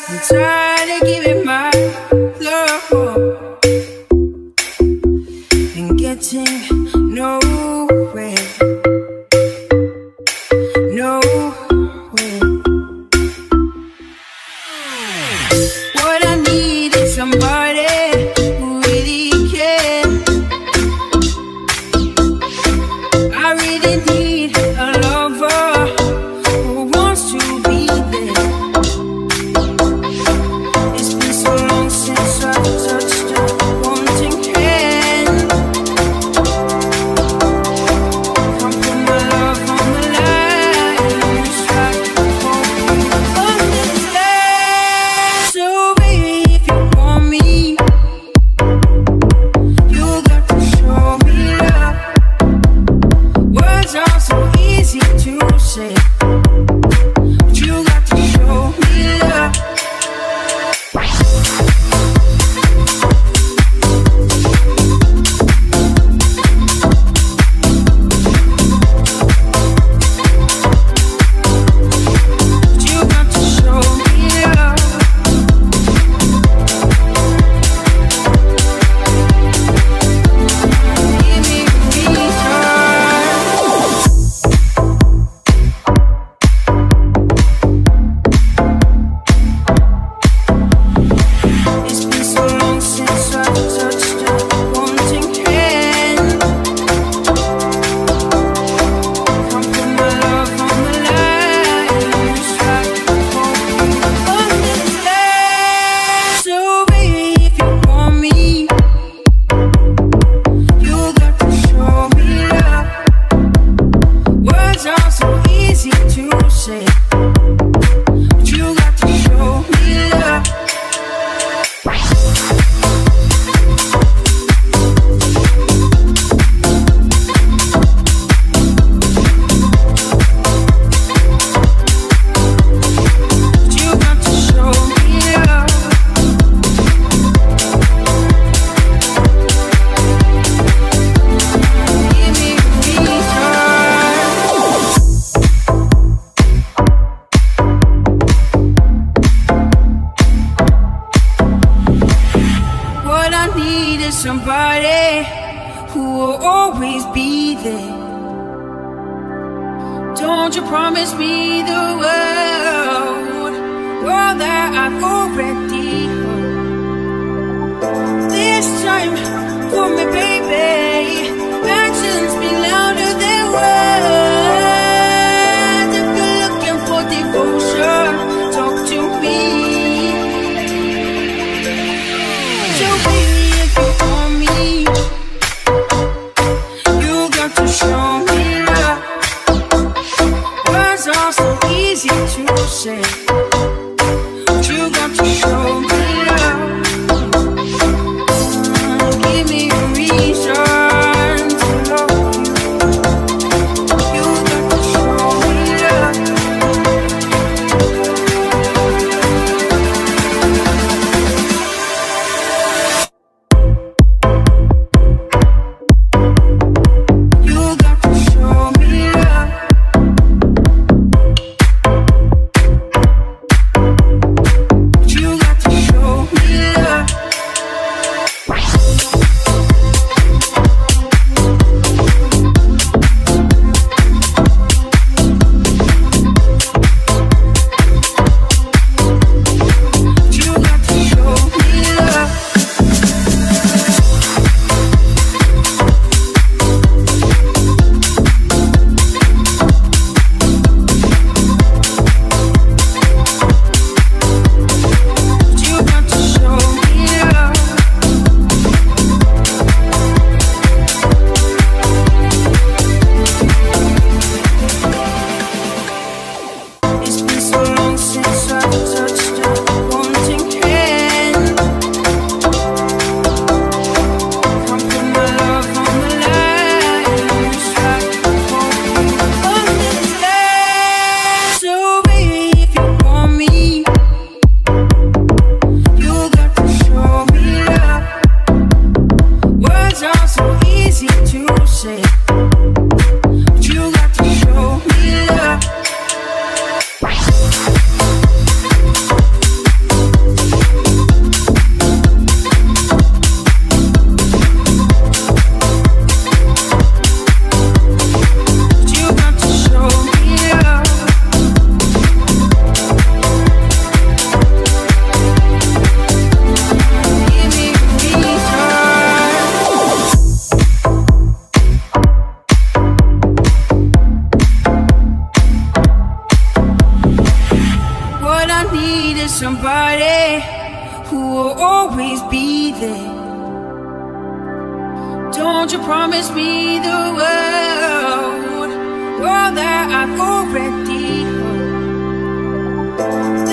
I'm tired of giving my love and getting nowhere, nowhere. What I need is somebody who really cares. I really need a lover who wants to be there. It's been so long since I've touched a wanting hand. Come put my love on the line, strike for you on this land. So baby, if you want me, you got to show me love. Words are so easy to say, but you got to show me love. But you got to show me love. Give me a reason. It's been so long since I've touched a wanting hand. Come put my love on the line, strike for you on this land. So baby, if you want me, you got to show me love. Words are so easy to say, but you got to show me love. But you got to show me love. Give me a reason. What I need is somebody who will always be there. Don't you promise me the world, world that I've already heard. This time for me, baby, actions speak louder than words. If you're looking for devotion, talk to me. So baby, if you want me, you got to show me love. Words are so easy to say, but you got to show me love. Give me a reason to love you. You got to show me love. You got to show me love. But you needed somebody who will always be there. Don't you promise me the world, world that I've already heard.